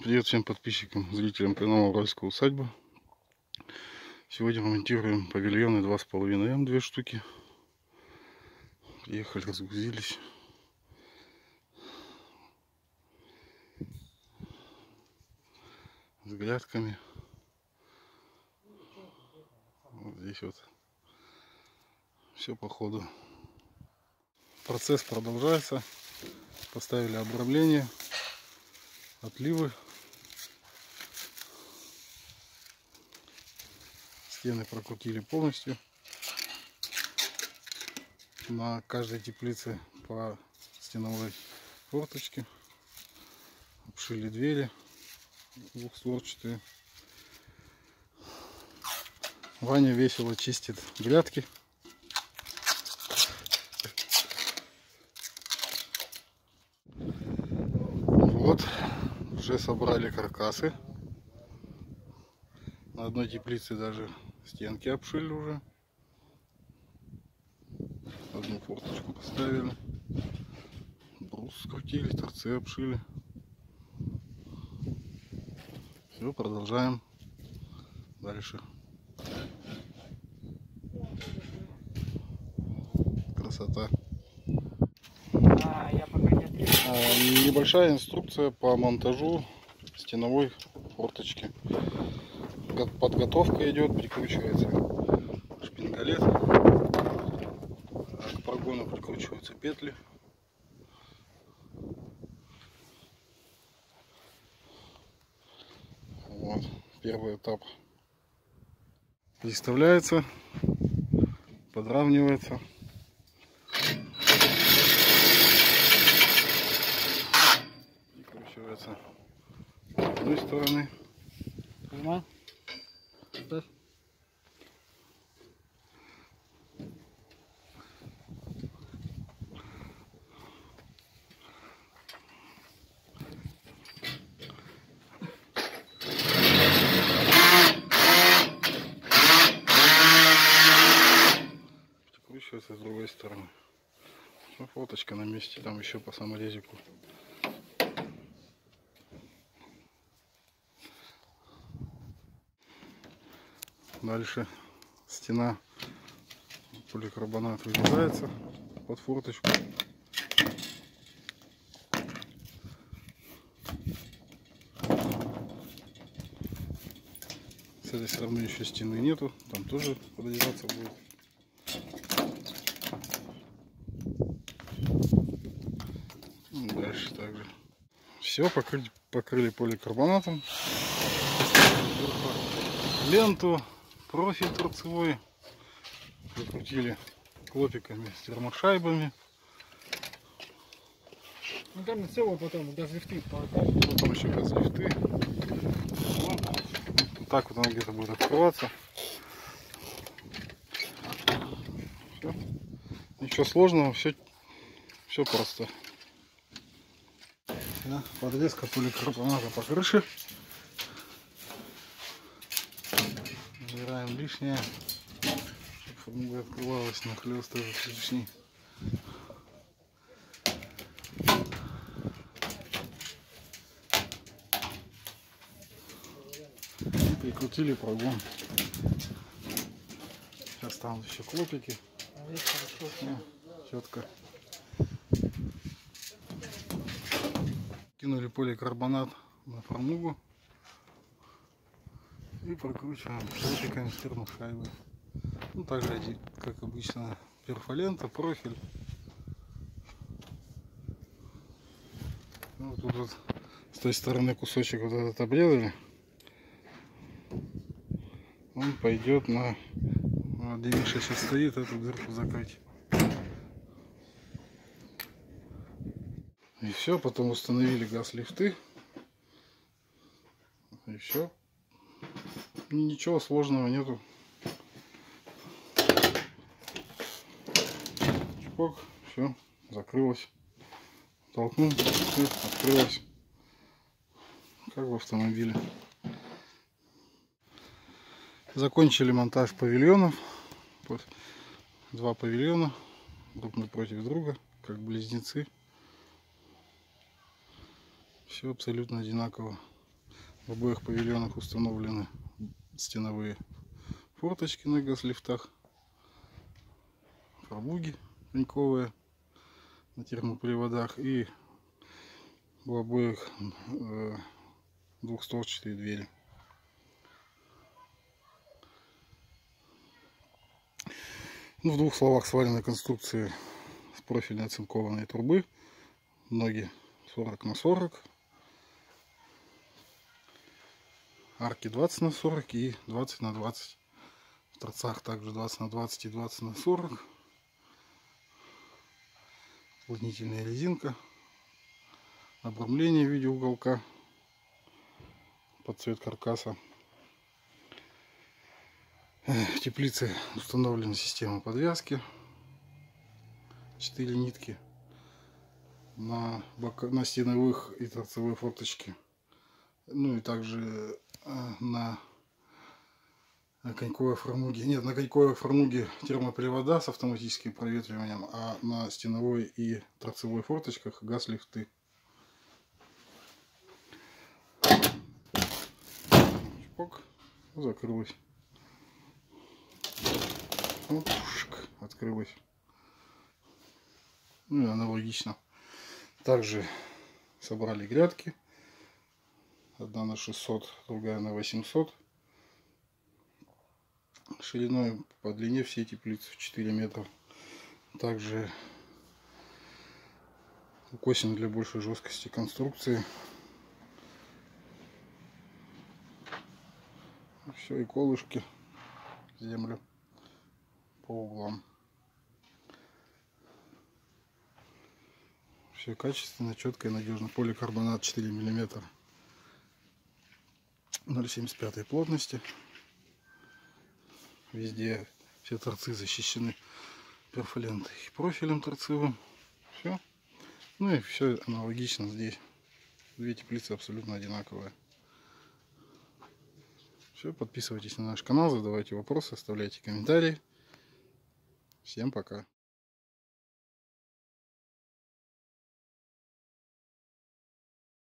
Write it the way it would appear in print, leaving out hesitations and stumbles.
Привет всем подписчикам, зрителям канала Уральская усадьба. Сегодня монтируем павильоны 2,5М, 2 штуки. Приехали, разгрузились. С грядками. Вот здесь вот. Все по ходу. Процесс продолжается. Поставили обрамление, отливы. Стены прокрутили полностью. На каждой теплице по стеновой форточке. Обшили двери двухстворчатые. Ваня весело чистит грядки. Вот, уже собрали каркасы. На одной теплице даже стенки обшили уже. Одну форточку поставили. Брус скрутили, торцы обшили. Все, продолжаем дальше. Красота. Небольшая инструкция по монтажу стеновой форточки. Подготовка идет, прикручивается шпингалет, к прогону прикручиваются петли. Вот, первый этап переставляется, подравнивается. Прикручивается с одной стороны. Прикручивается с другой стороны. Ну, фоточка на месте, там еще по саморезику. Дальше стена поликарбонат вырезается под форточку. С этой стороны еще стены нету, там тоже пододеваться будет. Дальше также. Все, покрыли поликарбонатом. Ленту, профиль торцевой. Прикрутили клопиками с термошайбами. Ну там на целого потом газлифты. Потом еще газлифты. Вот так вот она где-то будет открываться. Все. Ничего сложного, все просто. Да, подрезка поликарбоната по крыше. Убираем лишнее, чтобы фурнуга открывалась, нахлёст этот лишний. И прикрутили прогон. Сейчас там еще клопики. Четко. Кинули поликарбонат на фурнугу и прокручиваем клопиками с термошайбы. Ну, также, как обычно, перфолента, профиль. Вот тут вот с той стороны кусочек вот этот обрезали. Он пойдет на где Миша сейчас стоит, эту дырку закрыть. И все, потом установили газ-лифты. И все. Ничего сложного нету. Чпок, все, закрылось. Толкнул, все, открылось. Как в автомобиле. Закончили монтаж павильонов. Вот 2 павильона друг напротив друга, как близнецы. Все абсолютно одинаково. В обоих павильонах установлены стеновые форточки на газлифтах, фрамуги коньковые на термоприводах и в обоих двухстворчатые двери. Ну, в двух словах, сваренной конструкции с профильной оцинкованной трубы, ноги 40 на 40, арки 20 на 40 и 20 на 20. В торцах также 20 на 20 и 20 на 40. Уплотнительная резинка, обрамление в виде уголка под цвет каркаса. В теплице установлена система подвязки, 4 нитки на стеновых и торцевой форточке, ну и также на коньковой фрамуге. Нет, на коньковой фрамуге термопривода с автоматическим проветриванием, а на стеновой и торцевой форточках газлифты. Чпок, закрылась. Вот, открылась. Ну и аналогично. Также собрали грядки. Одна на 600, другая на 800. Шириной по длине всей теплицы в 4 метра. Также укосины для большей жесткости конструкции. Все, и колышки в землю по углам. Все качественно, четко и надежно. Поликарбонат 4 мм 0,75 плотности. Везде все торцы защищены перфолентой и профилем торцевым. Все. Ну и все аналогично здесь. Две теплицы абсолютно одинаковые. Все, подписывайтесь на наш канал, задавайте вопросы, оставляйте комментарии. Всем пока.